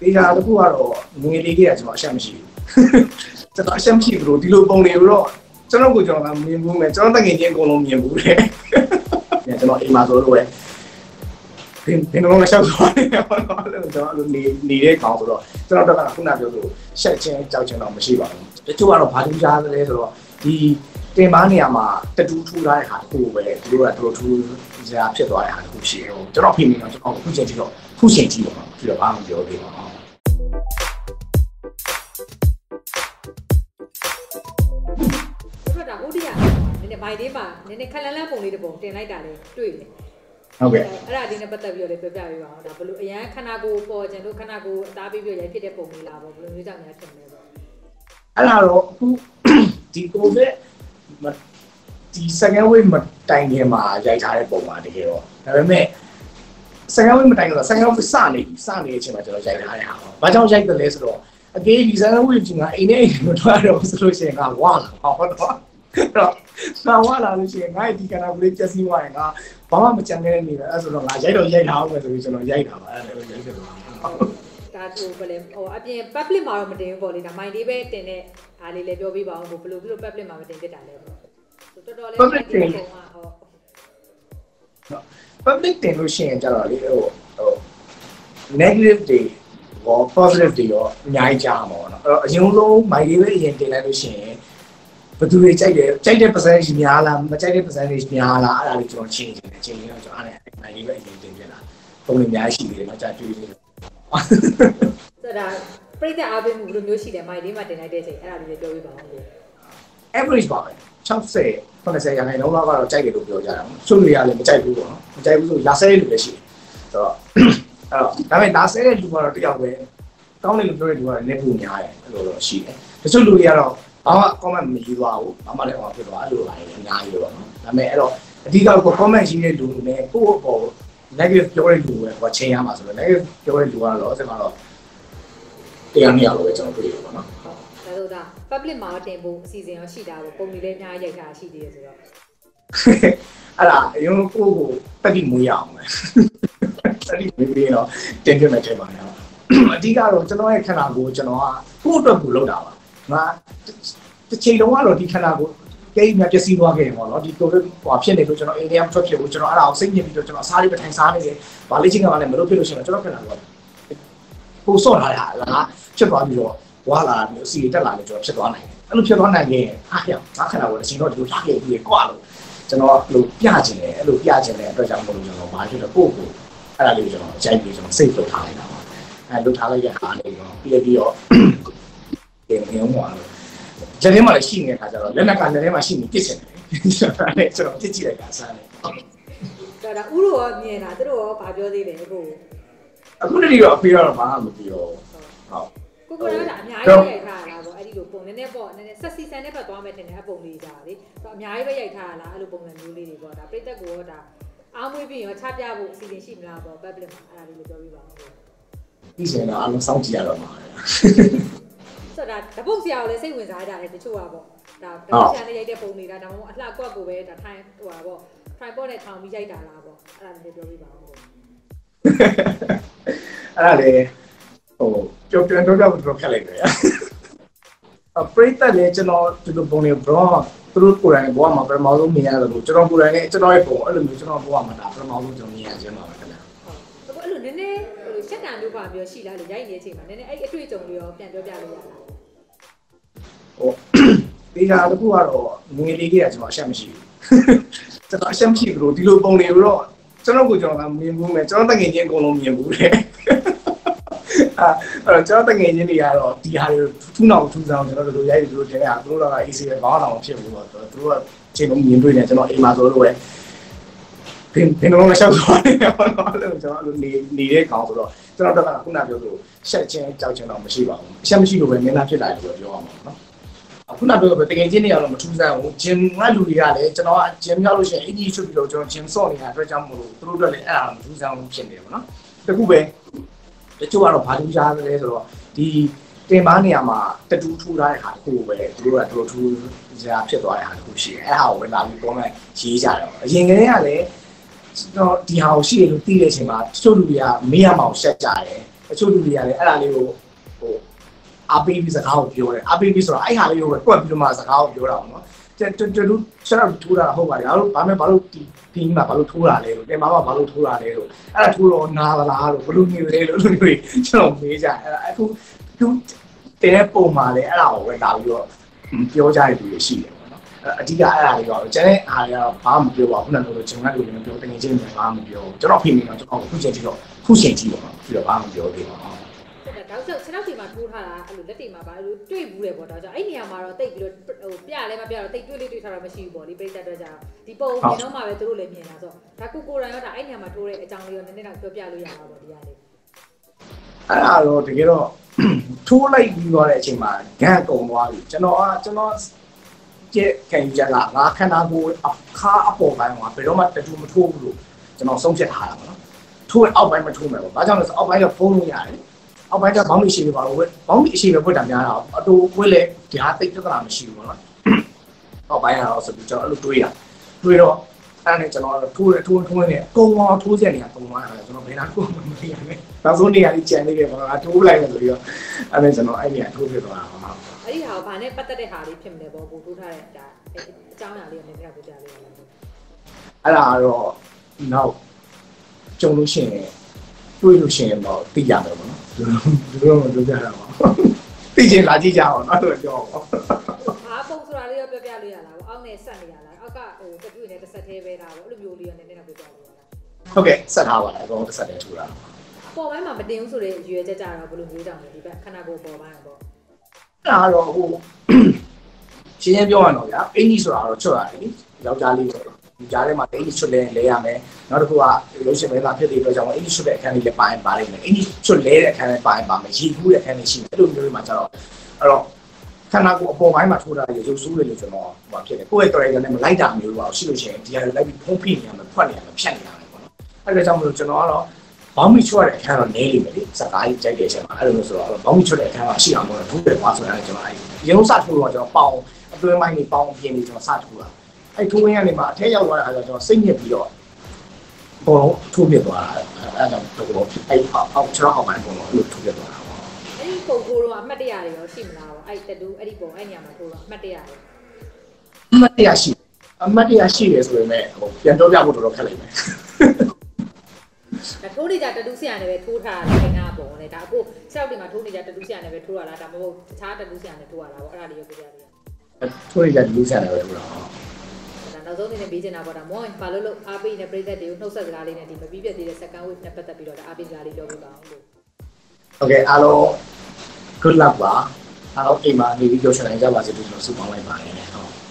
ဒီကတော့ငွေလေးကြီးကကျွန်တော်အရှက်မရှိဘူးကျွန်တော်အရှက်မရှိဘူးဒီလိုပုံနေတော့ကျွန်တော်ကိုကျွန်တော်ကမြင်ဘူးမယ်ကျွန်တော်တကယ်ချင်းအကုန်လုံးမြင်ဘူးတယ်ကျွန်တော်အိမ်မှာဆိုလို့ပဲဘယ်လိုလဲရှောက်သွားတယ်ကျွန်တော်နေတဲ့ကောင်ဆိုတော့ကျွန်တော်တို့ကခုနပြောလို့ရှက်ချင်းကြောက်ချင်းတော့မရှိပါဘူးတချို့ကတော့ဘာထူးခြားလဲဆိုတော့ဒီတင်ပန်းနေရာမှာတတူးထူးထားတဲ့ဟာတစ်ခုပဲသူတို့ကတော်ထူးစရာဖြစ်သွားတဲ့ဟာတစ်ခုရှိတယ်ကျွန်တော်ဖိနေတော့ကျွန်တော်ခုချိန်ကြည့်တော့ပြီးတော့ဘာမှမပြောသေးပါဘူးဆိုတော့ဦးဒီကနည်းနည်းဘိုင်လေးမှာနည်းနည်းခက်လန်းလန်းပုံလေးတစ်ပုံတင်လိုက်တာလေတွေ့တယ်ဟုတ်ကဲ့အဲ့ဒါဒီနဲ့ပတ်သက်ပြီးတော့လည်းပြောပြပေးပါဦးဒါဘလို့အရန်ခနာကိုပေါ်ကျင်တို့ခနာကိုအသားပေးပြီးရိုက်ဖြစ်တဲ့ပုံလေးလားပေါ့ဘလို့မျိုးကြောင့်များထင်လဲပေါ့အဲ့ဒါတော့အခုဒီကိုဗစ်ဒီ second wave မတိုင်ခင်မှာရိုက်ထားတဲ့ပုံပါတကယ်တော့ဒါပေမဲ့ second wave မတိုင်ခင်တော့ second wave စနေတဲ့အချိန်မှာကျွန်တော်ရိုက်ထားတဲ့ဟာ။ဘာကြောင့်ရိုက်တယ်လဲဆိုတော့အကေးဒီ second wave ကအိမ်နဲ့မထွက်တော့ဆိုလို့ရှိရင်ကဝါလာဟောတော့တော့ဝါလာလို့ရှိရင်ငါဒီကနာကလေးပြစီသွားရင်ကဘာမှမကြံခဲ့နေတယ်အဲ့ဆိုတော့ငါရိုက်ထားအောင်ပဲဆိုပြီးကျွန်တော်ရိုက်တာပါအဲ့ဒါရိုက်တယ်တော့ဒါဆိုဘယ်လဲဟိုအပြင် public မှာတော့မတင်ဘူးပေါ့လေဒါမိုင်းလေးပဲတင်တဲ့အားလေးလည်းပြောပြပါအောင်ဘယ်လို public မှာမတင်ဖြစ်တာလဲပေါ့တော်တော်လေး public တင်ဟုတ် public တင်လို့ရှိရင်ကြတော့လေဟို negative တွေရော positive တွေရောအများကြီးကြားမှာပေါ့နော်အဲ့တော့အရင်ဆုံးမိုင်းလေးပဲအရင်တင်လိုက်လို့ရှိရင်ဘယ်သူတွေကြိုက်တဲ့ percentage များလားမကြိုက်တဲ့ percentage များလားအဲ့ဒါလေးကျွန်တော်ချိန်တော့ကျွန်တော်အားနဲ့မိုင်းလေးပဲအရင်တင်ပြတာပုံတွေအများကြီးရှိတယ်နော်ကြာတွေ့တယ်ဆိုတော့ပြိတ္တအားပေးမှုဘယ်လိုမျိုးရှိတယ်မိုင်းလေးမှာတင်လိုက်တဲ့အချိန်အဲ့ဒါလေးလည်းပြောပြပါဦးလို့ average ပါပဲ60 80ရာခိုင်နှုန်းလောက်ကတော့ကြိုက်တယ်လို့ပြောကြတာ။ချုပ်တွေကလည်းမကြိုက်ဘူးပေါ့နော်။မကြိုက်ဘူးဆိုလာဆဲတဲ့လူလည်းရှိတယ်။ဆိုတော့ဒါပေမဲ့လာဆဲတဲ့လူကတော့တယောက်ပဲ။ကောင်းတယ်လို့ပြောတဲ့လူကတော့လည်းပုံများတယ်အဲ့လိုတော့ရှိတယ်။တချို့လူတွေကတော့ဘာမှ comment မရေးသွားဘူး။ဘာမှလည်းဟောဖြစ်သွားအဲ့လိုပါလေအများကြီးပေါ့နော်။ဒါပေမဲ့အဲ့တော့အဓိကကို comment ရေးတဲ့လူနဲ့ကိုယ့်အပေါ် negative ပြောတဲ့လူပဲဟောချိန်ရမှာဆိုတော့ negative ပြောတဲ့လူကတော့အဲ့ဒါကတော့တရားနေရလို့ပဲကျွန်တော်တွေ့ရပါတော့။ဒါဆိုဒါ public မှာတင်ဖို့အစီအစဉ်ရောရှိတာပေါ့ပုံတွေလည်းအများကြီးရိုက်ထားရှိသေးတယ်ဆိုတော့အဲ့ဒါအရင်ကိုတက်တိမွေးရအောင်ပဲတက်တိမွေးပြီးတော့တင်ပြမယ်ထင်ပါတယ်အဓိကတော့ကျွန်တော်ရဲ့ခန္ဓာကိုယ်ကျွန်တော်ကကိုယ့်အတွက်ကိုလုပ်တာပါငါတစ်ချိန်လုံးကတော့ဒီခန္ဓာကိုယ်ကိန်းများပျက်စီးသွားခဲ့တယ်ပေါ့နော်ဒီကိုဗစ်ဟိုဖြစ်နေလို့ကျွန်တော်အိန္ဒိယထွက်ဖြစ်လို့ကျွန်တော်အဲ့ဒါကိုစိတ်ညစ်ပြီးတော့ကျွန်တော်အစားလေးပဲထိုင်စားနေတယ်ဗာလေးချင်းကလည်းမလုပ်ဖြစ်လို့ရှိရင်ကျွန်တော်ခန္ဓာကိုယ်ပို့ဆော့ထားတာလားဖြစ်သွားပြီးတော့ဝါလာမျိုးစီတက်လာလို့ကျွန်တော်ဖြစ်သွားနိုင်တယ်အဲ့လိုဖြစ်သွားနိုင်ရင်အားရငါခန္ဓာကိုယ်အချိန်တော့ဒီလိုထားခဲ့ပြီးကွာလို့ကျွန်တော်လို့ပြချင်တယ်အဲ့လိုပြချင်တဲ့အတွက်ကြောင့်မလို့ကျွန်တော်ဘာဖြစ်လို့ပို့ကိုအဲ့ဒါလေးကျွန်တော်အကြိုက်ပြီးကျွန်တော်စိတ်လုပ်ထားလိုက်တာပါအဲ့လုပ်ထားလိုက်တဲ့အားလေးတော့ပြီးတော့တင်နေအောင်ပါလို့လက်ထဲမှာလည်းရှိနေတဲ့ခါကျတော့လက်နက်ကလက်ထဲမှာရှိနေပြစ်ချင်တယ်အဲ့ကျွန်တော်ပြစ်ကြည့်လိုက်တာစားတယ်ဒါဥရောမြင်တာသူတို့ရောဘာပြောသေးလဲကိုအခုတည်းကအဖေကတော့ဘာမှမပြောဟုတ်ကိုကတော့အများကြီးရိုက်ထားတာပေါ့အဲ့ဒီလိုပုံနည်းနည်းပေါ့နည်းနည်းဆက်စီဆန်နဲ့ပတ်သွားမယ်တင်တဲ့အပုံလေးကြာလေတော့အများကြီးပဲရိုက်ထားတာလားအဲ့လိုပုံစံမျိုးလေးတွေပေါ့ဒါပြိတ္တကိုရောဒါအားမွေးပြီးရောချပြဖို့အစီအစဉ်ရှိမလားပေါ့ public မှာအဲ့ဒါလေးကိုပြောပြပါဦးဒီစင်တော့အားလုံးစောင့်ကြည့်ရတော့မှာဆိုတော့တပုတ်ဆရာကိုလည်းစိတ်ဝင်စားကြတယ်တချို့ကပေါ့ဒါတပုတ်ဆရာနဲ့ရိုက်တဲ့ပုံလေးဒါမှမဟုတ်အလှကွက်ကိုပဲဒါထိုင်ဟိုပါပေါ့ tripod နဲ့ထောင်ပြီးရိုက်တာလားပေါ့အဲ့ဒါလေးပြောပြပါဦးအဲ့ဒါလေဟိုကြောက်ကြံတော့တော့ခက်လိုက်တယ်အပရိသတ်လည်းကျွန်တော်ဒီလိုပုံလေးတော့သူတို့ကိုယ်တိုင်ဘဝမှာပထမဆုံးမြင်ရတယ်လို့ကျွန်တော်ကိုယ်တိုင်လည်းကျွန်တော်ရဲ့ပုံအဲ့လိုမျိုးကျွန်တော်ဘဝမှာဒါပထမဆုံးကျွန်တော်မြင်ရခြင်းပါပဲခင်ဗျာဟုတ်အဲ့လိုနည်းနည်းဟိုရှက်တာမျိုးပါမျိုးရှိလားလို့ရိုက်နေတဲ့အချိန်မှာနည်းနည်းအဲ့အတွေ့အကြုံလေးရောပြန်ပြောပြလို့ရလားဟိုဒီဟာတခုကတော့ငွေလေးကြီးကကျွန်တော်အရှက်မရှိဘူးကျွန်တော်အရှက်မရှိဘူးဒီလိုပုံလေးတော့ကျွန်တော်ကိုကျွန်တော်ကမြင်ဘူးမယ်ကျွန်တော်တကယ်ချင်းအကုန်လုံးမြင်ဘူးတယ်အဲ့တော့ကျွန်တော်တကယ်ချင်းတွေကတော့ဒီဟာတွေထူးနောက်ထူးဆောင်ကျွန်တော်တို့ရိုက်ပြီးတို့တင်ရသူတို့က AC ပဲဘာမှတော့ဖြစ်ဘူးတော့သူတို့ကချိန်လုံးမြင်တွေ့နေကျွန်တော်အိမ်မှာဆိုလို့ပဲဘယ်လိုလဲရှောက်သွားတယ်ပေါ့နော်လို့ကျွန်တော်နေတဲ့ကောင်ဆိုတော့ကျွန်တော်တို့ကခုနပြောလို့ရှက်ချင်းကြောက်ချင်းတော့မရှိပါဘူးရှက်မရှိလို့ပဲမင်းသားဖြစ်လာတယ်လို့ပြောရမှာပေါ့နော်ခုနပြောတကယ်ချင်းတွေကတော့မထူးဆန်းဘူးဂျင်ကလူတွေကလည်းကျွန်တော်ကဂျင်ရောက်လို့ရှိရင်အင်ဂျီချုပ်ပြီးတော့ကျွန်တော်ဂျင်ဆော့နေတာအတွက်ကြောင့်မလို့သူတို့တို့လည်းအဲ့ဒါမထူးဆန်းဘူးဖြစ်နေတယ်ပေါ့နော်တခုပဲတချို့ကတော့ဘာထူးခြားလဲဆိုတော့ဒီတင်ပန်းနေရာမှာတတူးထူးထားတဲ့ဟာတစ်ခုပဲသူတို့ကတော်ထူးစရာဖြစ်သွားတဲ့ဟာတစ်ခုရှိတယ်အဲ့ဟာကိုဝင်လာပြီးပုံမှန်ရေးကြတယ်အရင်ကတည်းကလည်းတော့ဒီဟာကိုရှိတယ်လို့သိတဲ့အချိန်မှာတချို့လူတွေကမေးရမှာကိုရှက်ကြတယ်အချို့လူတွေကလည်းအဲ့ဒါလေးကိုဟိုအပေးပြီးစကားကိုပြောတယ်အပေးပြီးဆိုတော့အဲ့ဟာလေးကိုပဲတွက်ပြီးတော့မှစကားကိုပြောတာပေါ့နော်တူဆက်တော့ထိုးတာဟုတ်ပါတယ်ဘာလို့ဒီမှာဘာလို့ထိုးတာလဲလို့တင်မဘာလို့ထိုးတာလဲလို့အဲ့ဒါထိုးတော့နားလားလို့ဘလို့နေလဲလို့လူတွေကျွန်တော်မေးကြအဲ့ဒါအခုသူတဲ့ပုံမှာလဲအဲ့ဒါကိုပဲလာပြီးတော့ပြောကြရတူရှိတယ်ပေါ့နော်အဓိကအဲ့ဒါလေးတော့ကျန်တဲ့အားရတော့ဘာမှမပြောပါဘူးခုနကလိုကျွန်တော်တို့လည်းပြောတကယ်ချင်းဘာမှမပြောကျွန်တော်ဖိနေတော့ကျွန်တော်ခုချိန်ကြည့်ပေါ့နော်ပြီးတော့ဘာမှမပြောသေးပါဘူးတောက်ချက်6တီမှာထိုးထားတာအဲ့လိုလက်တီမှာပါအဲ့လိုတွေ့ဘူးတယ်ပေါ့တောက်ချက်အဲ့နေရာမှာတော့တိတ်ပြီးတော့ဟိုပြလဲမပြတော့တိတ်တွေ့ထားတာမရှိဘူးပေါ့လေပြိတ္တတော့ကြာဒီပုံမြင်တော့မှပဲသူတို့လည်းမြင်တာဆိုဒါကိုရိုင်းရောဒါအဲ့နေရာမှာထိုးတဲ့အကြောင်းလေးရောနည်းနည်းတော့ပြောပြလို့ရတာပေါ့ဒီကလေးအဲ့ဒါတော့တကယ်တော့ထိုးလိုက်ပြီးသွားတဲ့အချိန်မှာဂန်ကုံသွားပြီကျွန်တော်ကျဲခင်ကြလာငါခန္ဓာကိုယ်အခါအပေါ်ပိုင်းမှာဘယ်တော့မှတတူမထိုးဘူးလို့ကျွန်တော်ဆုံးဖြတ်ထားတာပေါ့နော်ထိုးအောက်ပိုင်းမထိုးမယ်ပေါ့ဘာကြောင့်လဲဆိုအောက်ပိုင်းကဖုံးလို့ရတယ်အောက်ပိုင်းကဘောင်းမီရှိနေပါလို့ဘောင်းမီအရှိပဲဖွက်တာများတာအတူဝဲလေဒီဟာတိတ်ပြဿနာမရှိဘူးပေါ့နော်အောက်ပိုင်းကတော့ဆိုပြီးကျွန်တော်အဲ့လိုတွေးတော့အဲ့နဲ့ကျွန်တော်ထိုးနေကုံအောင်ထိုးစက်နေရကုံသွားတယ်ကျွန်တော်ဘယ်နာကိုမသိရနဲ့နောက်ဆုံးနေရာကြီးကျန်နေတယ်ပေါ့ငါထိုးလိုက်တယ်ဆိုပြီးတော့အဲ့နဲ့ကျွန်တော်အဲ့နေရာထိုးပြသွားတာပါအဲ့ဒီဟာကိုဘာနဲ့ပတ်သက်တဲ့ဟာလေးဖြစ်မလဲပေါ့ကိုထိုးထားတဲ့ဒါအကြောင်းအရာလေးကိုနည်းနည်းပြောပြလေးရအောင်အဲ့ဒါတော့နောက်ကြုံလို့ရှိရင်တွေးလို့ရှိရင်တော့သိကြမယ်ပေါ့နော်ဒီလိုမပြောကြတာပါသိချင်လာကြည့်ကြအောင်နော်လို့ပြောပါဟာပုံဆိုတာလေးတော့ပြောပြလို့ရလားအောက်နဲ့ဆက်နေရလားအောက်ကဟိုတပြည့်နဲ့တစ်ဆက်သေးပဲလားပေါ့အဲ့လိုမျိုးလေးရောနည်းနည်းတော့ပြောပြလို့ရလားဟုတ်ကဲ့ဆက်ထားပါလားအကောင်တစ်ဆက်တည်းထူတာပေါ်ပိုင်းမှာမတင်ဘူးဆိုတဲ့ရွယ်ချက်ကြတော့ဘယ်လိုမျိုးတောင်လဲဒီဘက်ခန္ဓာကိုယ်ပေါ်ပိုင်းပေါ့အဲ့ဒါတော့ဟိုရှင်းပြောရအောင်ဗျာအင်ကြီးဆိုတာတော့ချွတ်ရတယ်ယောက်ျားလေးတော့ဒီကြားထဲမှာအင်ကြီးချွတ်လဲရမယ်နောက်တစ်ခုကလို့ရှိရင်လည်းဖြစ်တဲ့အတွက်ကြောင့်အင်ကြီးချွတ်တဲ့အခန်းလေးလည်းပါရင်ပါလိမ့်မယ်အင်ကြီးချွတ်လဲတဲ့အခန်းလေးပါရင်ပါမယ်ရေကူးတဲ့အခန်းလေးရှိတယ်အဲ့လိုမျိုးတွေမှာကျတော့အဲ့တော့ခန္ဓာကိုယ်အပေါ်ပိုင်းမှာထိုးတာရေရုပ်ဆိုးတယ်လို့ကျွန်တော်ဟိုဖြစ်တယ်ကိုယ့်ရဲ့ character နဲ့မလိုက်တာမျိုးပါရှိလို့ရှိရင်ဒီဟာတွေလိုက်ပြီးဖုံးဖိနေရမယ်ဖွက်နေရမယ်ဖြတ်နေရမယ်ပေါ့နော်အဲ့ဒါကြောင့်မလို့ကျွန်တော်ကတော့ဘောင်းမီချွတ်တဲ့အခန်းတော့နေလိမ့်မယ်လေစကားကြီးကြိုက်တဲ့အချိန်မှာအဲ့လိုမျိုးဆိုတော့ဘောင်းမီချွတ်တဲ့အခန်းကရှိအောင်တော့ထိုးတယ်ကွာဆိုရင်ကျွန်တော်အဲ့ရေလုံးစထိုးတော့ကျွန်တော်ပေါင်အတွင်းပိုင်းနေပေါင်အပြင်နေကျွန်တော်စထိုးတာအဲ့ထိုးရင်းကနေမှအထက်ရောက်သွားတဲ့အခါကျတော့စိတ်ညစ်ပြီးတော့ဘောလုံးထိုးပြသွားတာအဲ့ဒါကြောင့်တော့အဲ့အောက်ချောင်းအောက်ပိုင်းဘောလုံးအဲ့လိုထိုးပြသွားတာပေါ့အဲ့ဒီပုံကိုတော့အမှတ်တရတွေရောရှိမလားပေါ့အဲ့တတူအဲ့ဒီပုံအဲ့ညမှာထိုးတော့အမှတ်တရတွေအမှတ်တရရှိတယ်ဆိုပေမဲ့ဟိုပြန်တော့ပြဖို့တော်တော်ခက်လိမ့်မယ်ထိုးနေကြတတူးဆရာနဲ့ပဲထိုးထားတာခိုင်နာပုံလေဒါအခု6တင်မှာထိုးနေကြတတူးဆရာနဲ့ပဲထိုးရလားဒါမဟုတ်တခြားတတူးဆရာနဲ့ထိုးရလားပေါ့အဲ့ဒါလေးရုပ်ပြရလေးထိုးနေကြတတူးဆရာနဲ့ပဲထိုးတာဒါနောက်ဆုံးအနေနဲ့ပေးချင်တာပေါ့ဒါမောဘာလို့အားပေးနေပြည်သက်တွေကိုနှုတ်ဆက်စကားလေးနဲ့ဒီမပြီးပြတ်သေးတဲ့ second wave နဲ့ပတ်သက်ပြီးတော့ဒါအားပေးစကားလေးပြောပြပါအောင်လို့โอเคအားလုံး good luck ပါအားလုံးအိမ်မှာနေပြီးကြောက်ချင်ကြပါစေလို့ကျွန်တော်ဆုတောင်းလိုက်ပါတယ်ဟုတ်